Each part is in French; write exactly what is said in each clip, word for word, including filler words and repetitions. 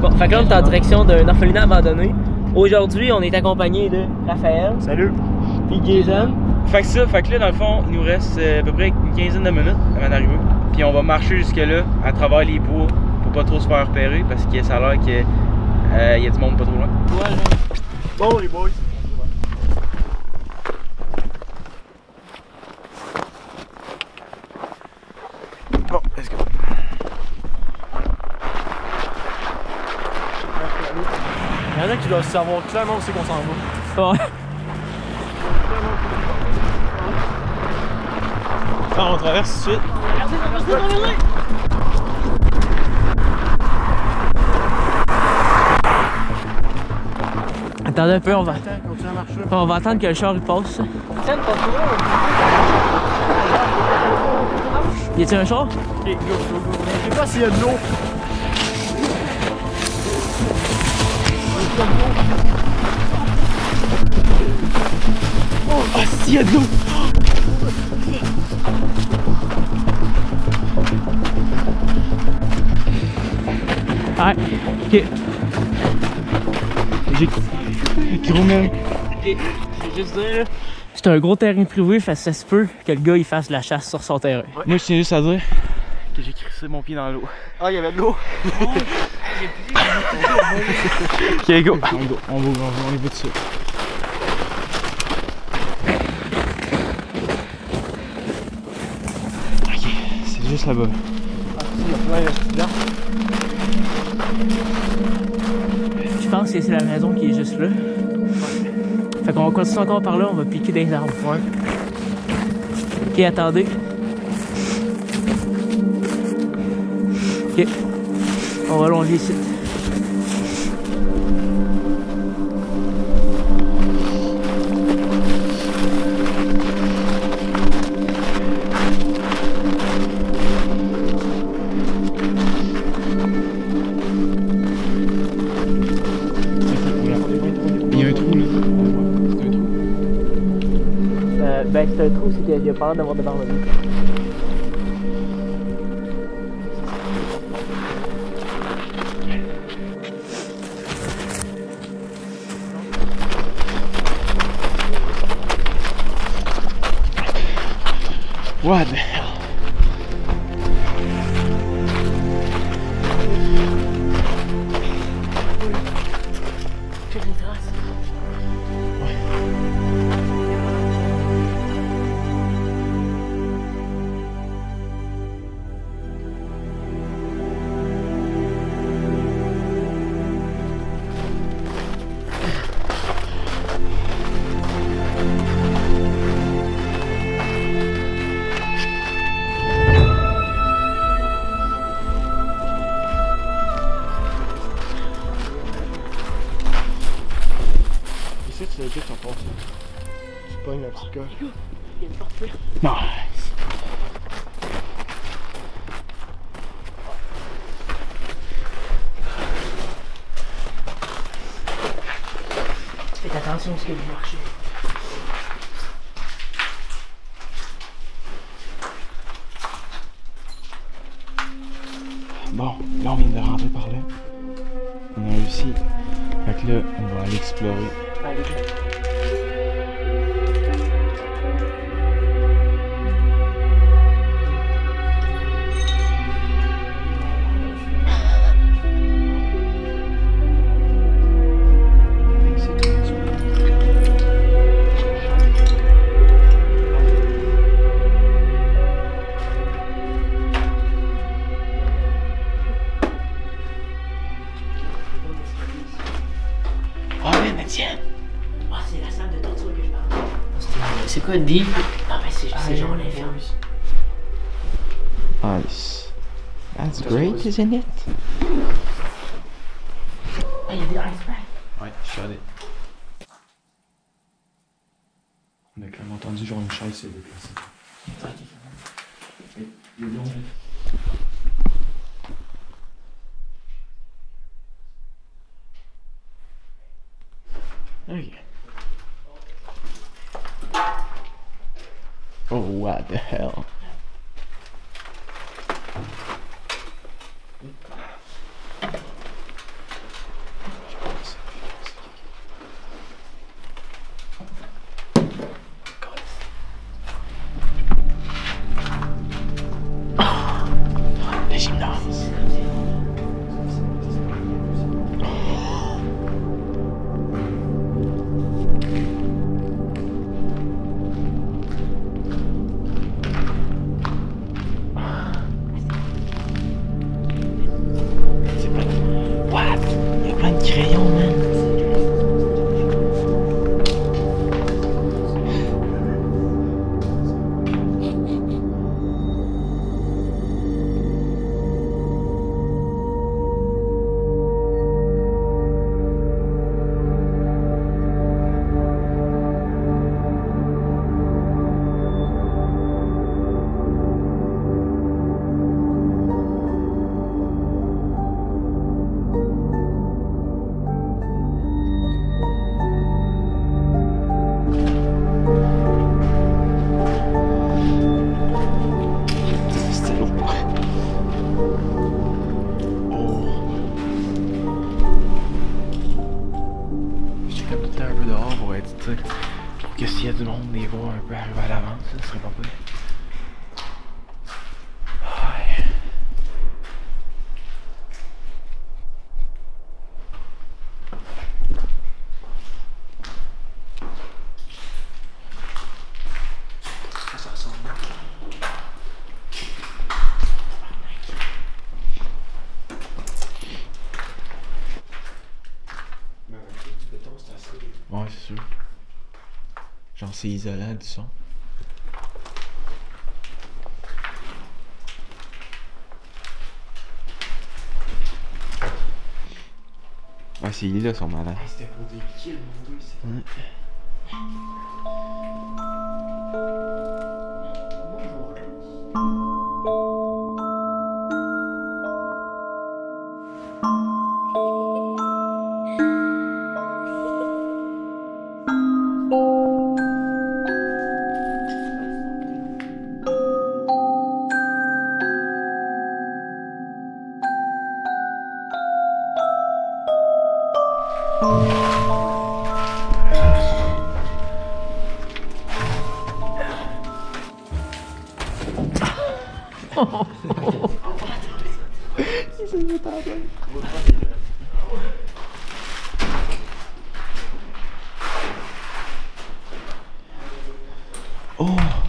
Bon, fait que là, on est en direction d'un orphelinat abandonné. Aujourd'hui, on est accompagné de Raphaël. Salut. Puis Jason. Fait que ça, fait que là, dans le fond, il nous reste euh, à peu près une quinzaine de minutes avant d'arriver. Puis on va marcher jusque-là, à travers les bois, pour pas trop se faire repérer, parce que ça a l'air qu'il euh, y a du monde pas trop loin. Ouais, genre. Bon, les boys. Bon, let's go. Il y en a qui doivent savoir clairement où c'est qu'on s'en va. Ouais. Ah, on traverse tout de suite. Regardez, regardez, regardez! Attendez un peu, on va. Attends, continue à marcher. On va attendre que le char il passe. Tiens, pas trop. Y a-t-il un char? Ok, go, go, go. Je sais pas s'il y a de l'eau. Oh, ah, s'il y a de l'eau! Ouais, ok. J'ai gros même. Ok, je vais juste dire là. C'est un gros terrain privé, fait que ça se peut que le gars il fasse la chasse sur son terrain. Ouais. Moi, je tiens juste à dire que j'ai crissé mon pied dans l'eau. Ah, il y avait de l'eau. Ok, go. On va, on va, on y va dessus. Ok, c'est juste là-bas. Ah, il y a plein d'accidents. Je pense que c'est la maison qui est juste là. Fait qu'on va continuer encore par là, on va piquer des arbres. Ouais. Ok, attendez. Ok. On va longer ici. Il y a un trou là. C'est un trou. Euh, ben, c'est un trou, c'est qu'il y a pas l'air d'avoir de barre là. What the hell? Check une trace. Ici, tu l'as dit, tu passes. Tu pognes la petite coche. Il y a une porte verte. Nice. Faites attention à ce que vous marchez. Bon, là on vient de rentrer par là. On a réussi. Fait que là, on va aller explorer. Allez, Ah ouais, mais tiens! ah, c'est la salle de torture que je parle. C'est quoi, Deep? Non, mais c'est c'est genre l'infirme. Nice. That's great, isn't it? Ah, il y a des ice packs. Ouais, je suis allé. On a quand même entendu genre une chaise se déplacer. Il est long. Ok. Oh, what the hell? sortir. Pour que s'il y a du monde, les voir un peu arriver à l'avance, ça serait pas pire. Ouais. Ça ressemble. Mais avec du béton, c'est assez. Ouais, c'est sûr. Genre, c'est isolant du son. Ouais, ces lits-là sont malades. Hey, c'était pour des kills, mon gars, ici. Ouais. Oh!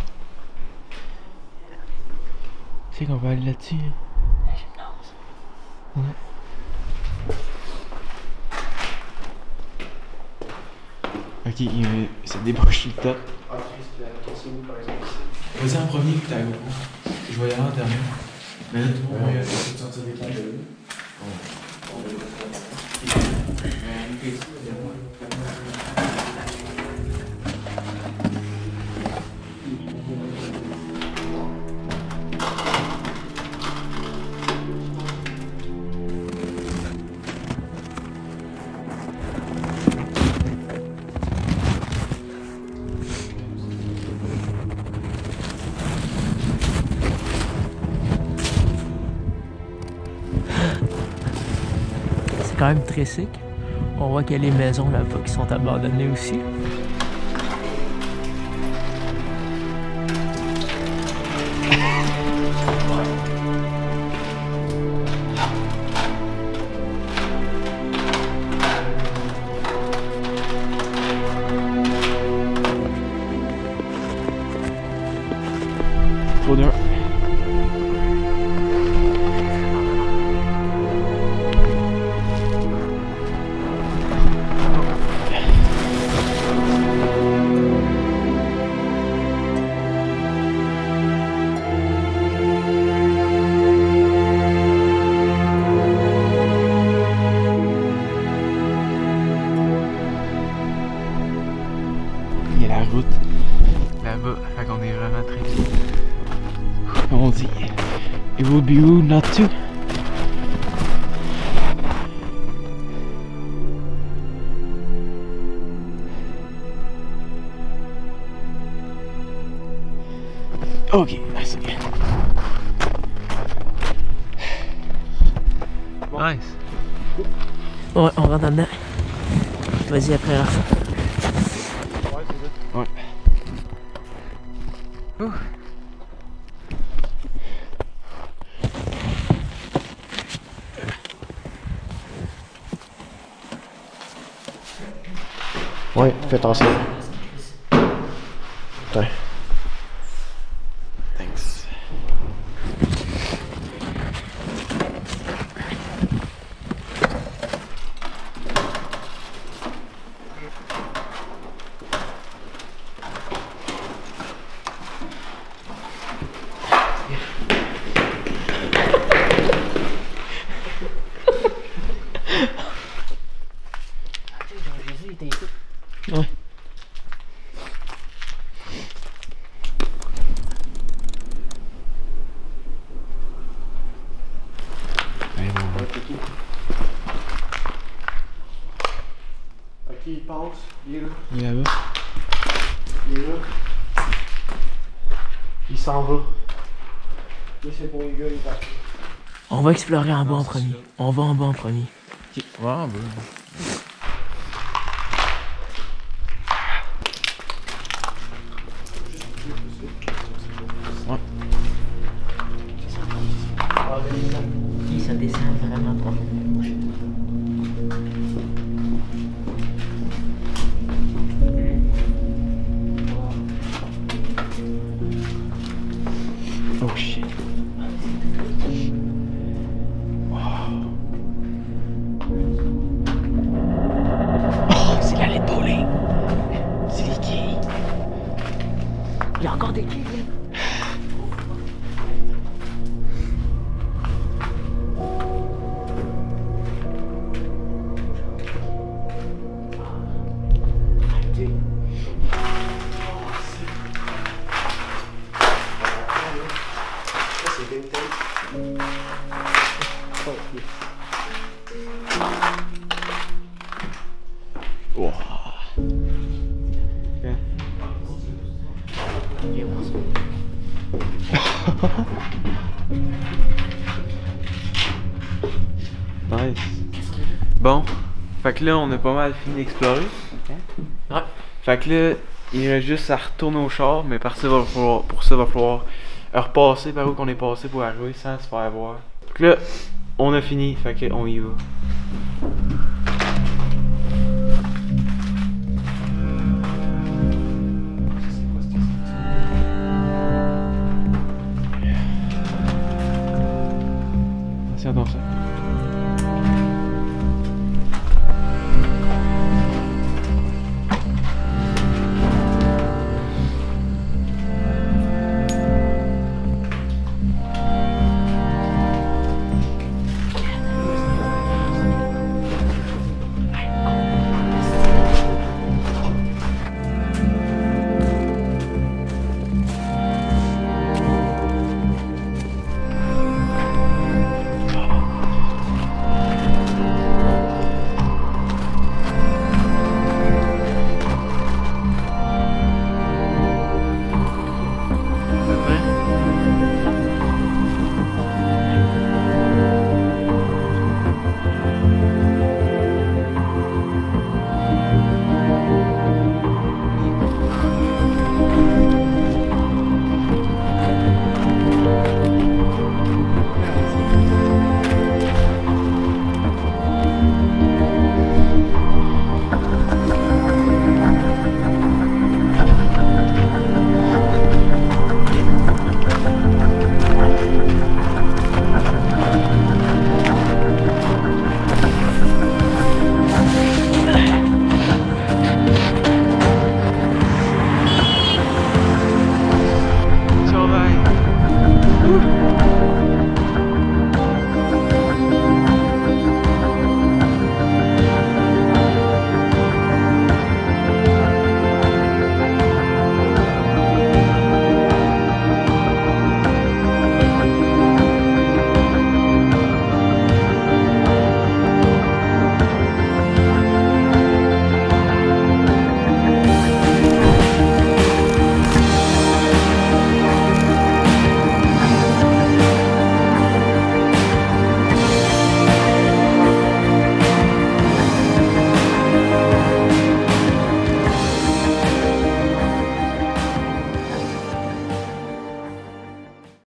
C'est qu'on va aller là-dessus. Ouais. Ok, il ça débouche le top. Vas-y en premier puis t'as go. Je vais y aller en dernier. Mais là, tout le monde va essayer de sortir des plans de lui. C'est quand même très sick. On voit qu'il y a les maisons là-bas qui sont abandonnées aussi. Trop dur. Il y a la route là-bas, fait qu'on est vraiment très bien. On dit, it would be rude not to. Ok, merci. Nice. Ouais, on rentre dedans. Vas-y après la fin. Ouais, c'est ça. Ouais. Ouh. Ouais, fais attention. Putain. Thanks. Ouais. Allez, bon, Ouais, c'est tout. Ok, il passe. Il est là. il est là-bas. Il est là. Il s'en va. Là, c'est pour les gars, il est parti. On va explorer en bas en premier. On va en bas en premier. Ok, ouais, on va. Oh, c'est l'allée de bowling. C'est les quilles. Il y a encore des quilles. Wow. Nice. Bon, fait que là on a pas mal fini d'explorer. Ouais. Fait que là, il reste juste à retourner au char, mais par ça, va falloir, pour ça, va falloir repasser par où qu'on est passé pour arriver sans se faire voir. Fait que là, on a fini, fait que on y va.